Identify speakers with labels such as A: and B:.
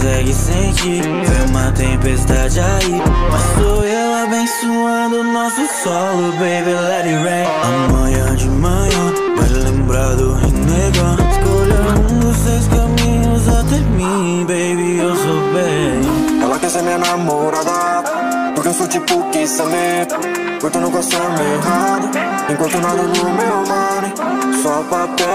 A: consegue sentir. Vem uma tempestade aí, mas sou eu abençoando nosso solo, baby, let it rain. Amanhã de manhã vai lembrar do renegão. Escolha um dos 6 caminhos até mim, baby, eu sou bem.
B: Ela quer ser minha namorada, porque eu sou tipo que saber. Curto não gosto errado, enquanto nada no meu money, só papel.